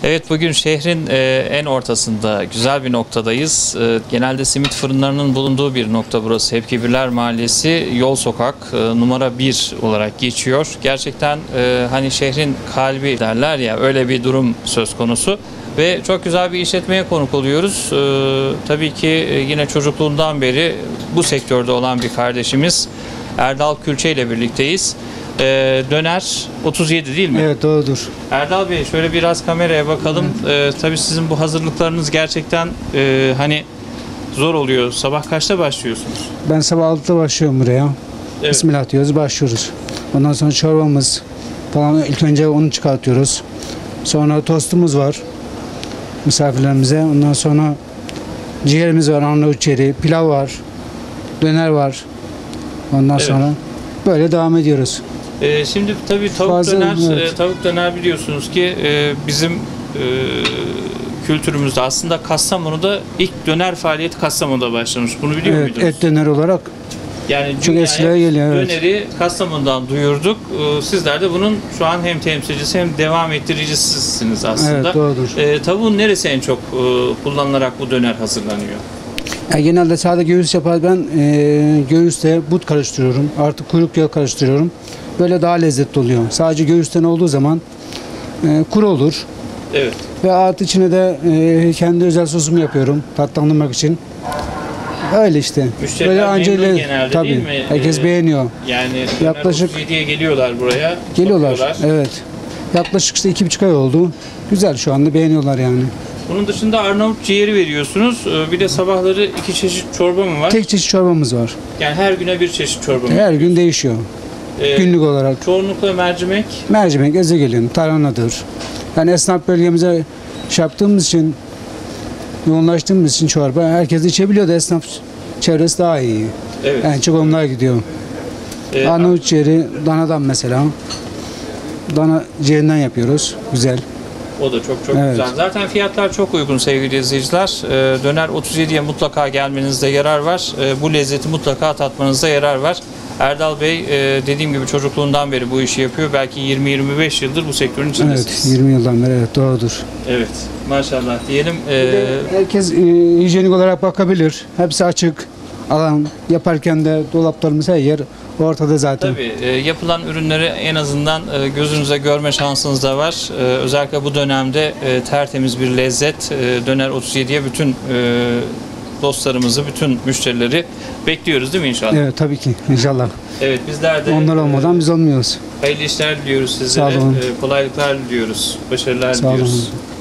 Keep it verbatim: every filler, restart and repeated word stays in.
Evet, bugün şehrin e, en ortasında güzel bir noktadayız. E, genelde simit fırınlarının bulunduğu bir nokta burası. Hepkibirler Mahallesi, Yol Sokak, e, numara bir olarak geçiyor. Gerçekten e, hani şehrin kalbi derler ya, öyle bir durum söz konusu. Ve çok güzel bir işletmeye konuk oluyoruz. E, tabii ki e, yine çocukluğundan beri bu sektörde olan bir kardeşimiz Erdal Külçe ile birlikteyiz. Ee, döner otuz yedi değil mi? Evet, doğrudur. Erdal Bey, şöyle biraz kameraya bakalım. Ee, tabii sizin bu hazırlıklarınız gerçekten e, hani zor oluyor. Sabah kaçta başlıyorsunuz? Ben sabah altıda başlıyorum buraya. Evet. Bismillah diyoruz, başlıyoruz. Ondan sonra çorbamız falan, ilk önce onu çıkartıyoruz. Sonra tostumuz var misafirlerimize. Ondan sonra ciğerimiz var, Arnavut ciğeri, pilav var, döner var. Ondan Evet. sonra böyle devam ediyoruz. Ee, şimdi tabii tavuk Bazen, döner, evet. e, tavuk döner biliyorsunuz ki e, bizim e, kültürümüzde aslında Kastamonu'da ilk döner faaliyeti Kastamonu'da başlamış. Bunu biliyor Evet, muydunuz? et döner olarak Yani çok dünyaya eskilere geliyor, evet. Döneri Kastamonu'dan duyurduk. Ee, Sizler de bunun şu an hem temsilcisi hem devam ettiricisisiniz aslında. Evet, doğrudur. Ee, tavuğun neresi en çok e, kullanılarak bu döner hazırlanıyor? Yani genelde sade göğüs yapar. Ben e, göğüste but karıştırıyorum. Artık kuyruk yağı karıştırıyorum. Böyle daha lezzetli oluyor. Sadece göğüsten olduğu zaman e, kuru olur. Evet. Ve artı içine de e, kendi özel sosumu yapıyorum tatlandırmak için. Öyle işte. Müşteriler anca memnun le- genelde tabii, değil mi? Herkes Ee, beğeniyor. Yani Yaklaşık- yaklaşık otuz yediye geliyorlar buraya. Geliyorlar. bakıyorlar. Evet. Yaklaşık işte iki buçuk ay oldu. Güzel, şu anda beğeniyorlar yani. Bunun dışında Arnavut ciğeri veriyorsunuz. Ee, Bir de sabahları iki çeşit çorba mı var? Tek çeşit çorbamız var. Yani her güne bir çeşit çorba mı? Her gün değişiyor. Ee, Günlük olarak. Çoğunlukla mercimek. Mercimek, ezogelin, tarhanadır. Yani esnaf bölgemize şey yaptığımız için, yoğunlaştığımız için çorba herkes içebiliyor da esnaf çevresi daha iyi. Evet. Yani çok onlar gidiyor. Ee, Arnavut ciğeri danadan mesela. Dana ciğerinden yapıyoruz. Güzel. O da çok çok Evet. güzel. Zaten fiyatlar çok uygun sevgili izleyiciler. Ee, Döner otuz yediye mutlaka gelmenizde yarar var. Ee, Bu lezzeti mutlaka tatmanızda yarar var. Erdal Bey e, dediğim gibi çocukluğundan beri bu işi yapıyor. Belki yirmi yirmi beş yıldır bu sektörün Evet, içindesiniz. yirmi yıldan beri, evet, doğrudur. Evet. Maşallah diyelim. Ee, Herkes e, hijyenik olarak bakabilir. Hepsi açık. Alan yaparken de dolaplarımız her yer ortada zaten. Tabii e, yapılan ürünleri en azından e, gözünüze görme şansınız da var. E, özellikle bu dönemde e, tertemiz bir lezzet. E, Döner otuz yediye bütün e, dostlarımızı, bütün müşterileri bekliyoruz değil mi inşallah? Evet, tabii ki inşallah. Evet, bizler de Onlar e, olmadan biz olmuyoruz. hayırlı işler diliyoruz sizlere. Sağ olun. E, kolaylıklar diliyoruz. Başarılar Sağ olun. diliyoruz.